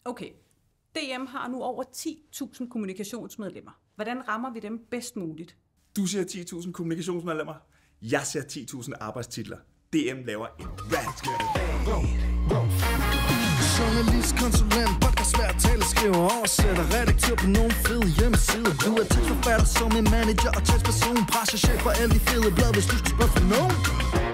Okay. DM har nu over 10.000 kommunikationsmedlemmer. Hvordan rammer vi dem bedst muligt? Du siger 10.000 kommunikationsmedlemmer. Jeg ser 10.000 arbejdstitler. DM laver en rant. Journalist, konsulent, podcastvært, taleskriver, oversætter, redaktør på nogle fede hjemmesider. Du er tekstforfatter som en manager og tekstperson, pressechef for alle de fede blad, hvis du skal spørge for nogen.